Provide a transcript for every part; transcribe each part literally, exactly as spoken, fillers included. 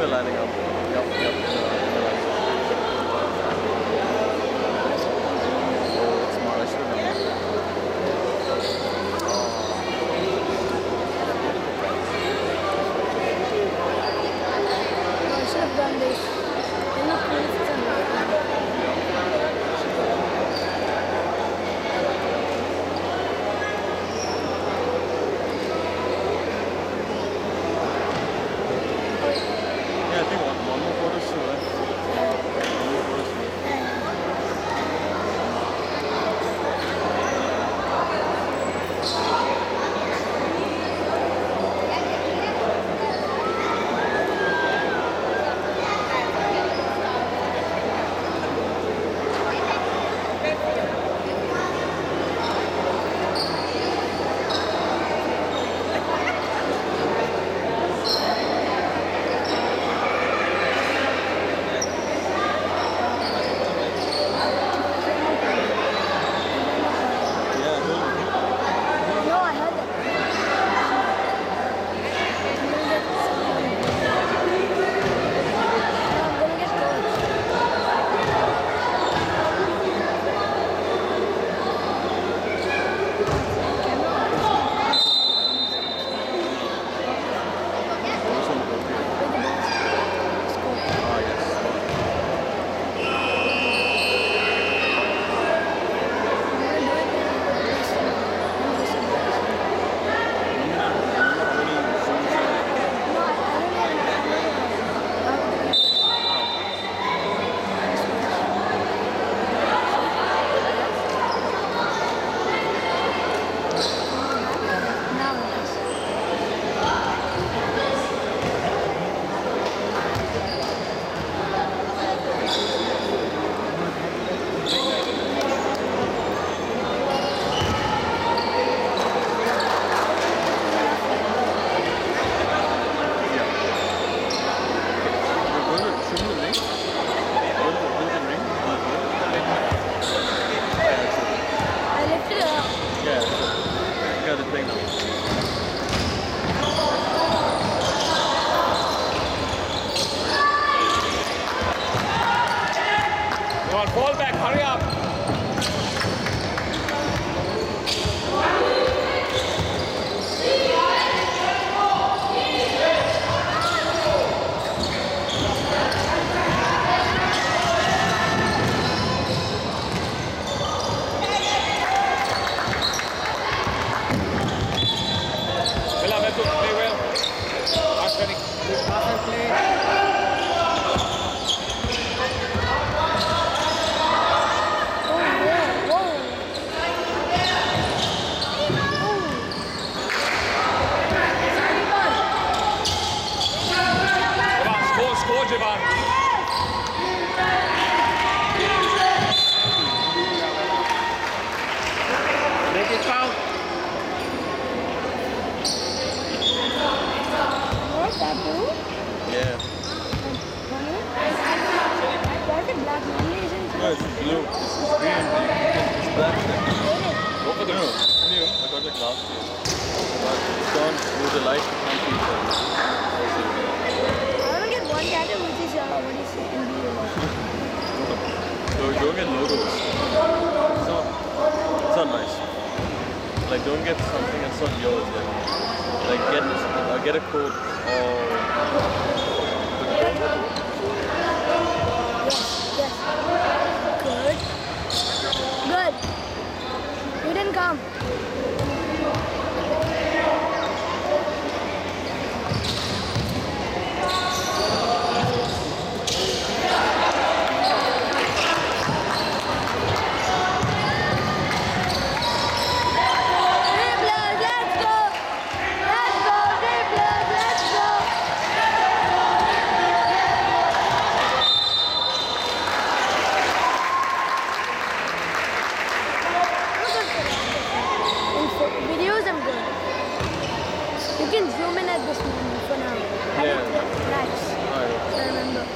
we're lining up. Yep, yep. Oh, it's smart. I should have done that. I should have done this. You're not cool if it's a Yeah, I think one, one more photo shoot, right? One more photo shoot. Ball back, hurry up. Villa, let's play well. Pass ready. Pass and play. Make it count. What's that, blue? Yeah. Why is it black? Normally isn't it? No, it's blue. It's green. It's black. Go for the No, it's new. I got it last year. But it's gone with the light. You can't see it. I want to get one tattoo which is uh, what is it? In blue. So don't get logos. It's not, it's not nice. Like don't get something that's not yours. Like, like get uh, get a code or. Yes, yes. Good. Good. You didn't come. Dribblers, let's go! Let's go, dribblers, let's go! In videos, I'm good. You can zoom in at this moment for now. I Yeah. think that's Alright. I remember.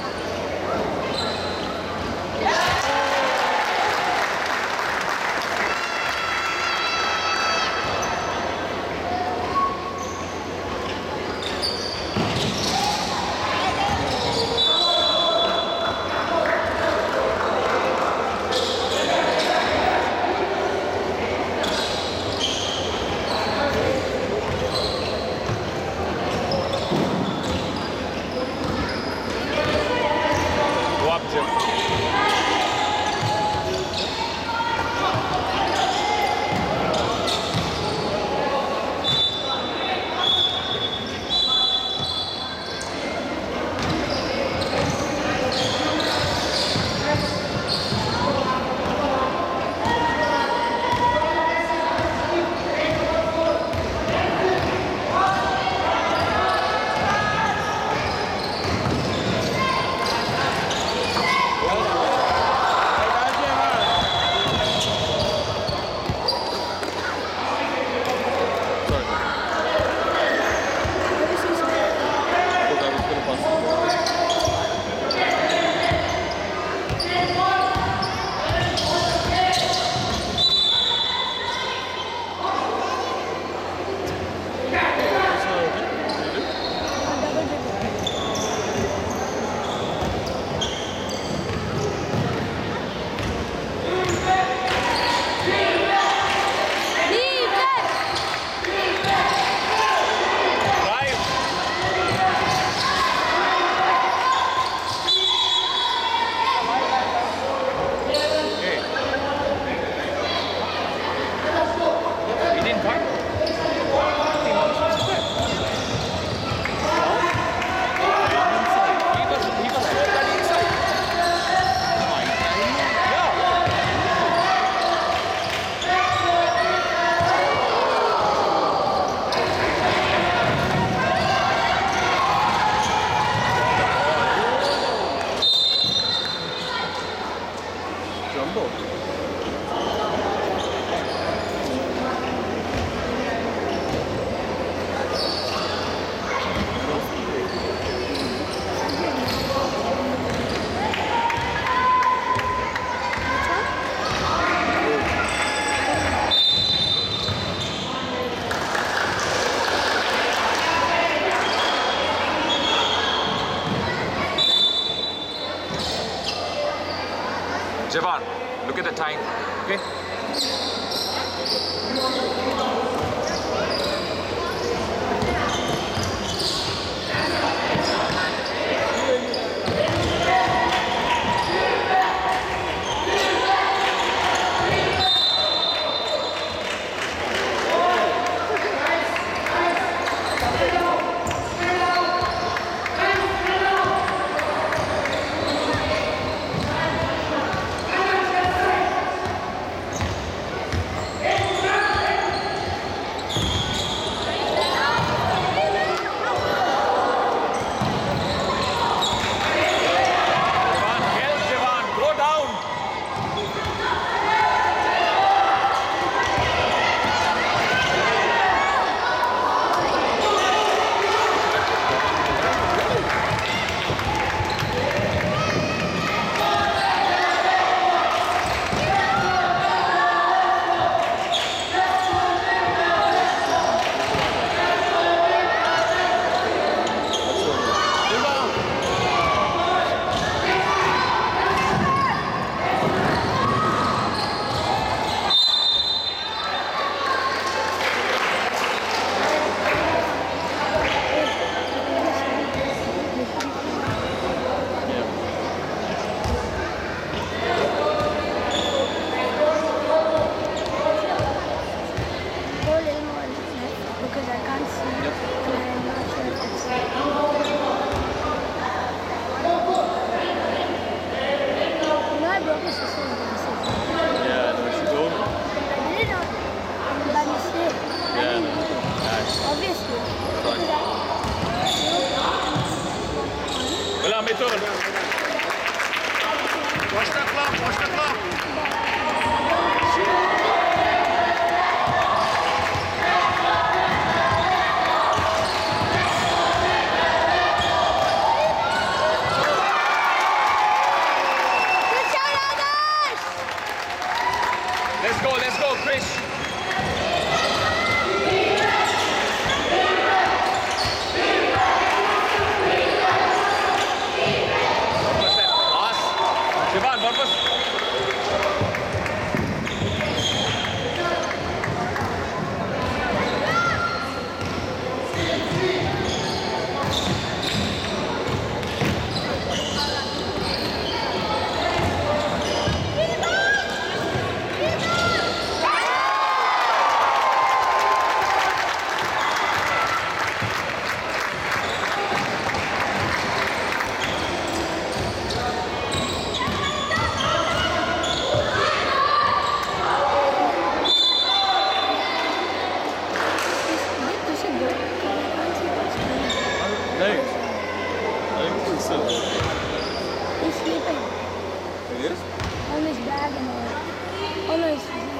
Javon, look at the time, okay? Watch the clock, watch the clock. Let's go, let's go, Chris. Sivan, what was? He's sleeping. It is? On his bag and all. Oh no, he's sleeping.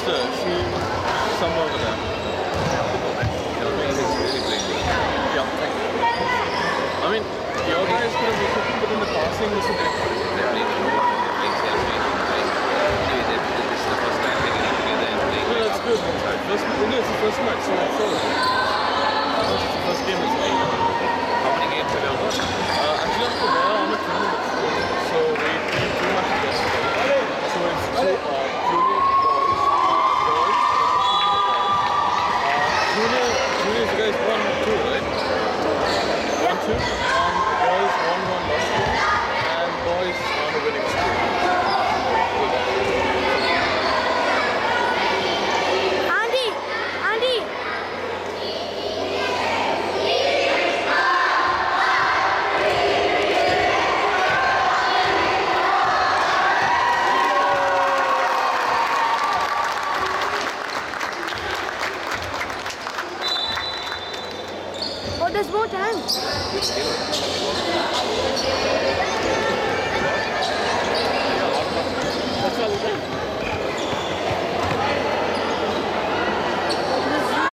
sister, she, she's somewhere over there.